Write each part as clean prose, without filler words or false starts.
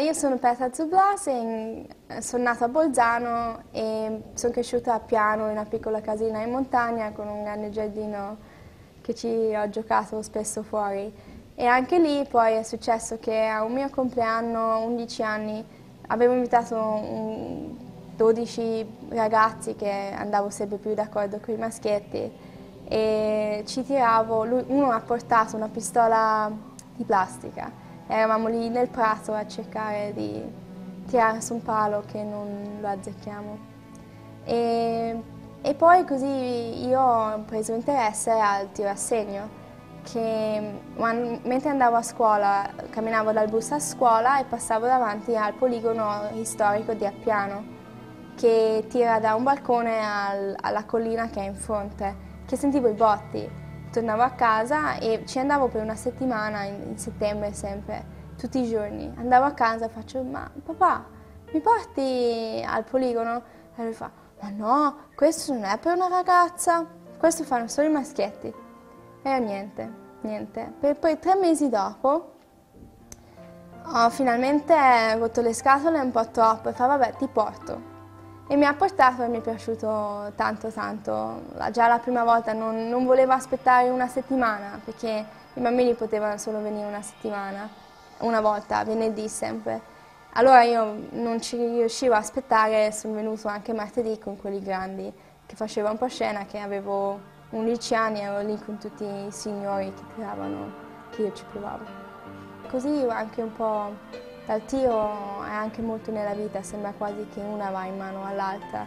io sono Petra Zublas e sono nata a Bolzano e sono cresciuta a Piano in una piccola casina in montagna con un grande giardino che ci ho giocato spesso fuori. E anche lì poi è successo che a un mio compleanno, 11 anni, avevo invitato 12 ragazzi che andavo sempre più d'accordo con i maschietti e ci tiravo, uno ha portato una pistola di plastica. Eravamo lì nel prato a cercare di tirare su un palo che non lo azzecchiamo. E poi così io ho preso interesse al tiro a segno, che mentre andavo a scuola, camminavo dal bus a scuola e passavo davanti al poligono storico di Appiano, che tira da un balcone alla collina che è in fronte, che sentivo i botti. Tornavo a casa e ci andavo per una settimana in settembre sempre, tutti i giorni. Andavo a casa e faccio, ma papà, mi porti al poligono? E lui fa, ma no, questo non è per una ragazza, questo fanno solo i maschietti. E niente, niente. Poi 3 mesi dopo ho finalmente rotto le scatole un po' troppo e fa, vabbè, ti porto. E mi ha portato e mi è piaciuto tanto tanto. Già la prima volta non volevo aspettare una settimana perché i bambini potevano solo venire una settimana, una volta, venerdì sempre. Allora io non ci riuscivo a aspettare e sono venuto anche martedì con quelli grandi che faceva un po' scena, che avevo 11 anni e ero lì con tutti i signori che tiravano, che io ci provavo. Così anche un po'. Dal tiro è anche molto nella vita, sembra quasi che una va in mano all'altra,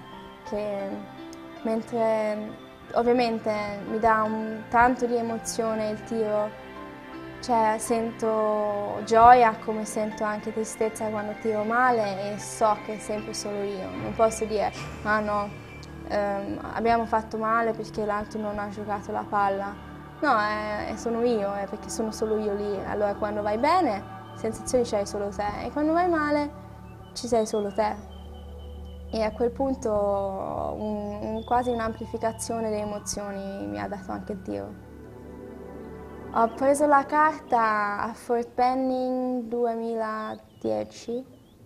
mentre ovviamente mi dà tanto di emozione il tiro, cioè sento gioia come sento anche tristezza quando tiro male e so che è sempre solo io, non posso dire ah no, abbiamo fatto male perché l'altro non ha giocato la palla, no, sono io, è perché sono solo io lì, allora quando vai bene sensazioni c'hai solo te e quando vai male ci sei solo te e a quel punto quasi un'amplificazione delle emozioni mi ha dato anche il tiro. Ho preso la carta a Fort Benning 2010,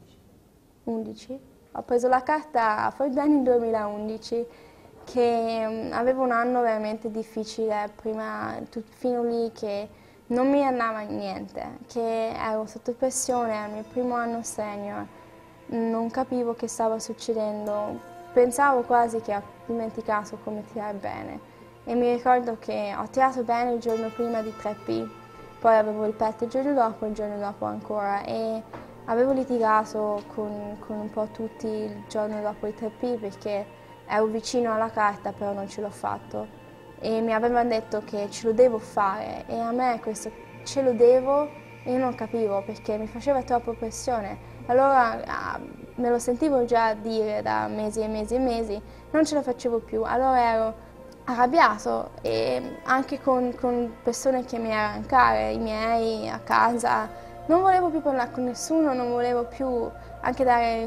11. Ho preso la carta a Fort Benning 2011 che avevo un anno veramente difficile, prima fino lì che non mi andava niente, che ero sotto pressione al mio primo anno senior, non capivo che stava succedendo, pensavo quasi che ho dimenticato come tirare bene e mi ricordo che ho tirato bene il giorno prima di 3P, poi avevo il petto il giorno dopo ancora e avevo litigato con un po' tutti il giorno dopo il 3P perché ero vicino alla carta però non ce l'ho fatto. E mi avevano detto che ce lo devo fare e a me questo ce lo devo io non capivo perché mi faceva troppo pressione. Allora me lo sentivo già dire da mesi e mesi e mesi, non ce la facevo più, allora ero arrabbiato e anche con persone che mi erano care, i miei a casa, non volevo più parlare con nessuno, non volevo più anche dare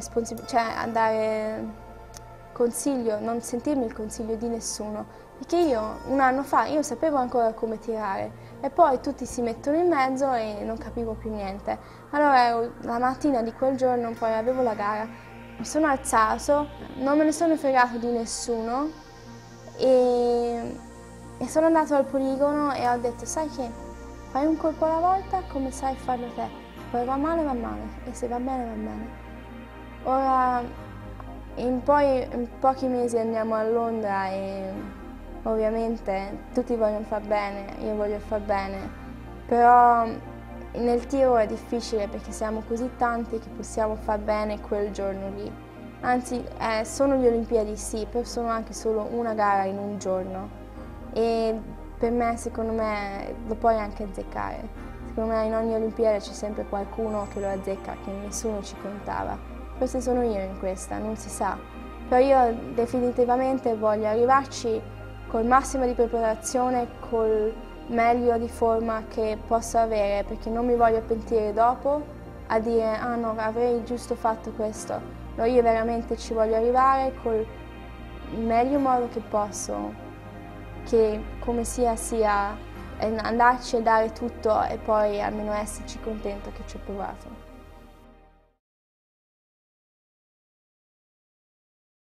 dare consiglio, non sentirmi il consiglio di nessuno. Perché io un anno fa io sapevo ancora come tirare e poi tutti si mettono in mezzo e non capivo più niente. Allora la mattina di quel giorno poi avevo la gara, mi sono alzato, non me ne sono fregato di nessuno e sono andato al poligono e ho detto sai che fai un colpo alla volta come sai farlo te, poi va male e se va bene va bene. Ora in pochi mesi andiamo a Londra e ovviamente tutti vogliono far bene, io voglio far bene, però nel tiro è difficile perché siamo così tanti che possiamo far bene quel giorno lì. Anzi, sono le Olimpiadi sì, però sono anche solo una gara in un giorno e per me, secondo me, lo puoi anche azzeccare. Secondo me in ogni Olimpiade c'è sempre qualcuno che lo azzecca, che nessuno ci contava. Forse sono io in questa, non si sa. Però io definitivamente voglio arrivarci col massimo di preparazione, col meglio di forma che posso avere, perché non mi voglio pentire dopo a dire ah no, avrei giusto fatto questo. No, io veramente ci voglio arrivare col meglio modo che posso, che come sia andarci e dare tutto e poi almeno esserci contento che ci ho provato.